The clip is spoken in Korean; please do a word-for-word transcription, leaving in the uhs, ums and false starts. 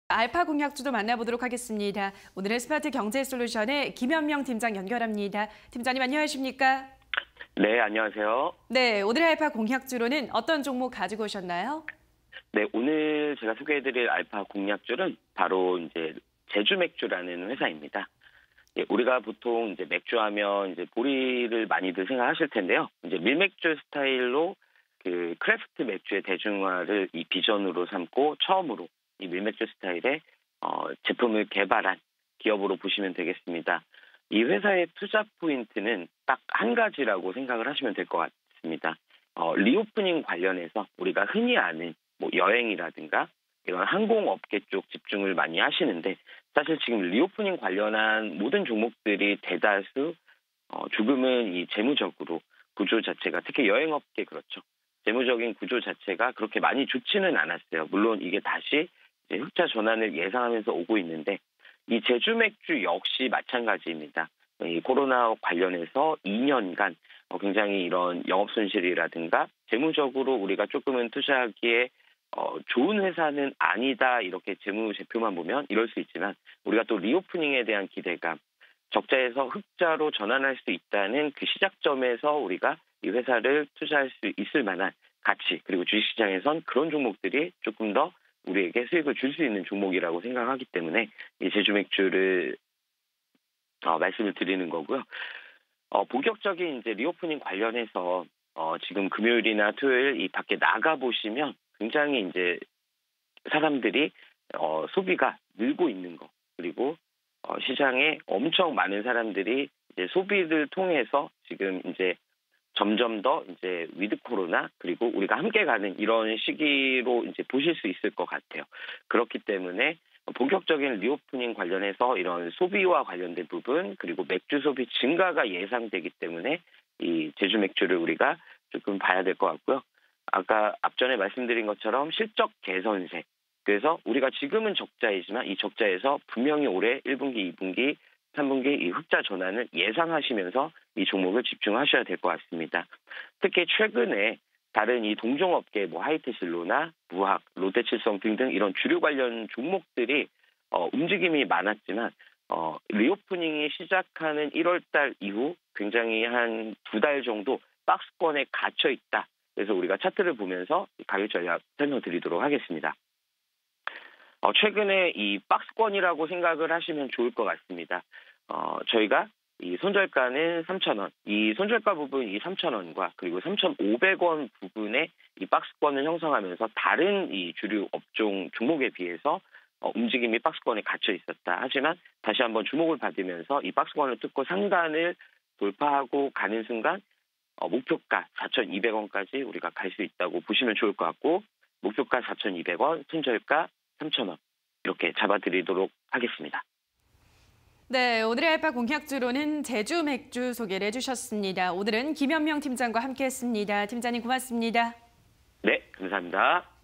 알파 공약주도 만나보도록 하겠습니다. 오늘은 스마트 경제 솔루션의 김현명 팀장 연결합니다. 팀장님 안녕하십니까? 네, 안녕하세요. 네, 오늘 알파 공약주로는 어떤 종목 가지고 오셨나요? 네, 오늘 제가 소개해드릴 알파 공약주는 바로 이제 제주 맥주라는 회사입니다. 예, 우리가 보통 이제 맥주하면 이제 보리를 많이들 생각하실 텐데요. 이제 밀맥주 스타일로 그 크래프트 맥주의 대중화를 이 비전으로 삼고 처음으로 이 밀맥주 스타일의 어, 제품을 개발한 기업으로 보시면 되겠습니다. 이 회사의 투자 포인트는 딱 한 가지라고 생각을 하시면 될 것 같습니다. 어, 리오프닝 관련해서 우리가 흔히 아는 뭐 여행이라든가 이런 항공업계 쪽 집중을 많이 하시는데 사실 지금 리오프닝 관련한 모든 종목들이 대다수 어, 조금은 이 재무적으로 구조 자체가 특히 여행업계 그렇죠. 재무적인 구조 자체가 그렇게 많이 좋지는 않았어요. 물론 이게 다시 이제 흑자 전환을 예상하면서 오고 있는데 이 제주 맥주 역시 마찬가지입니다. 이 코로나 관련해서 이 년간 굉장히 이런 영업 손실이라든가 재무적으로 우리가 조금은 투자하기에 어, 좋은 회사는 아니다 이렇게 재무 제표만 보면 이럴 수 있지만 우리가 또 리오프닝에 대한 기대감 적자에서 흑자로 전환할 수 있다는 그 시작점에서 우리가 이 회사를 투자할 수 있을 만한 가치 그리고 주식시장에선 그런 종목들이 조금 더 우리에게 수익을 줄 수 있는 종목이라고 생각하기 때문에 이 제주 맥주를 어, 말씀을 드리는 거고요. 어, 본격적인 이제 리오프닝 관련해서 어, 지금 금요일이나 토요일 이 밖에 나가 보시면 굉장히 이제 사람들이 어, 소비가 늘고 있는 거 그리고 어, 시장에 엄청 많은 사람들이 이제 소비를 통해서 지금 이제 점점 더 이제 위드 코로나 그리고 우리가 함께 가는 이런 시기로 이제 보실 수 있을 것 같아요. 그렇기 때문에 본격적인 리오프닝 관련해서 이런 소비와 관련된 부분 그리고 맥주 소비 증가가 예상되기 때문에 이 제주 맥주를 우리가 조금 봐야 될 것 같고요. 아까 앞전에 말씀드린 것처럼 실적 개선세. 그래서 우리가 지금은 적자이지만 이 적자에서 분명히 올해 일 분기, 이 분기, 삼 분기 이 흑자 전환을 예상하시면서 이 종목을 집중하셔야 될 것 같습니다. 특히 최근에 다른 이 동종업계 뭐 하이트실로나 무학, 롯데칠성 등등 이런 주류 관련 종목들이 어, 움직임이 많았지만 어, 리오프닝이 시작하는 일월 달 이후 굉장히 한 두 달 정도 박스권에 갇혀 있다. 그래서 우리가 차트를 보면서 가격 전략 설명드리도록 하겠습니다. 어, 최근에 이 박스권이라고 생각을 하시면 좋을 것 같습니다. 어, 저희가 이 손절가는 삼천 원, 이 손절가 부분 이 삼천 원과 그리고 삼천오백 원 부분에 이 박스권을 형성하면서 다른 이 주류 업종 종목에 비해서 어, 움직임이 박스권에 갇혀 있었다. 하지만 다시 한번 주목을 받으면서 이 박스권을 뚫고 상단을 돌파하고 가는 순간 어, 목표가 사천이백 원까지 우리가 갈 수 있다고 보시면 좋을 것 같고 목표가 사천이백 원, 손절가 삼천 원 이렇게 잡아드리도록 하겠습니다. 네, 오늘의 알파 공약주로는 제주 맥주 소개를 해주셨습니다. 오늘은 김현명 팀장과 함께했습니다. 팀장님 고맙습니다. 네, 감사합니다.